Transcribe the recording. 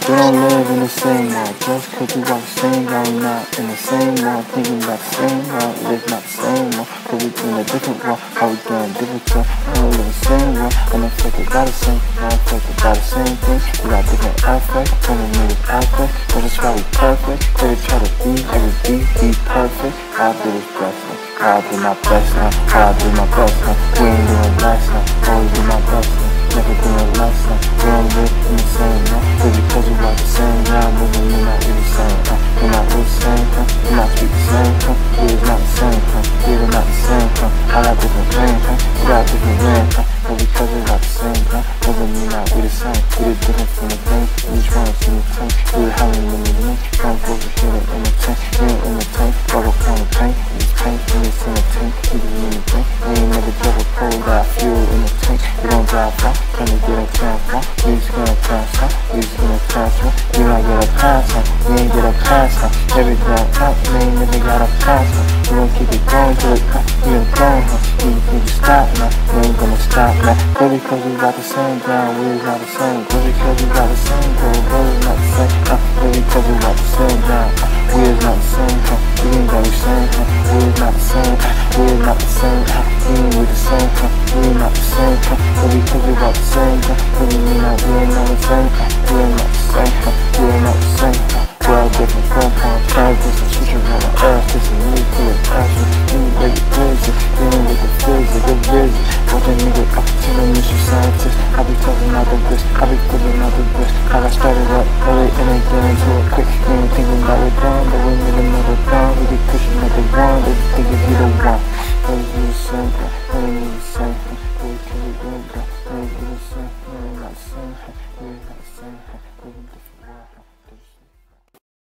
We don't live in the same world. Just cause we walk the same road, we not in the same world. Thinking about the same world, live not the same world. Cause we in a different world, how we getting different stuff. We don't live in the same world, I'm affected by the same, not affected by the same thing. We got different aspects, different niggas out there. But that's why we perfect. They try to be perfect. I do this best now, I do my best now, I do my best now. We ain't doing less now, always do my best now. Never doing less now, we don't live in the same now. Cause because we walk the same now, moving we not really the same, we not really the same, we not speak the same, we is not the same, we is not the same, I got different things, we got different rings, but because we got the same, doesn't mean that we the same. We the different from the thing, we just wanna see the tank. We the hell in the link, come forward to hit it in the tank. We ain't in the tank, bubble kind of paint. We just paint, we just in the tank, we just in the tank. We ain't never double cold, got fuel in the tank. We don't drive far, trying to get a chance far. We just gonna pass out, we just gonna transfer. We might get a pass out, we ain't get a pass out. Every time out, we ain't never got a pass out. We gon' keep it going till it cut, we ain't going, we need to stop now, we ain't gonna stop now. But because we got the same ground, we is not the same. But because we got the same goal, but we not the same. But because we got the same ground, we is not the same. We ain't got the same. We is not the same. We is not the same. We ain't with the same. We ain't not the same. But because we got the same ground, we ain't not the same. We ain't not the same. We ain't not the same. We're all different compounds, transistors, switching around the earth. This is me to the passion. We break the vision, dealing with the physics, the vision. What a nigga up to the mission scientist. I be talking out the this, I be putting out the this. I got started up early and ain't getting to it quick.